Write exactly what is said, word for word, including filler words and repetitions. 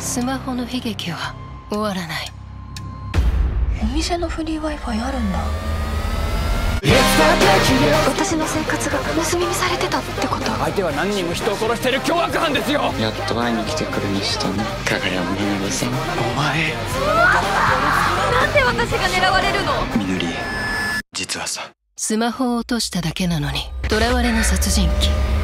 スマホの悲劇は終わらない。 お店のフリー Wi-Fi あるんだ。私の生活が盗み見されてたってこと？ 相手は何人も人を殺してる凶悪犯ですよ。 やっと会いに来てくれましたね、かがやみのりさん。 お前なんで私が狙われるの？ みのり、実はさ、 スマホを落としただけなのに囚われの殺人鬼。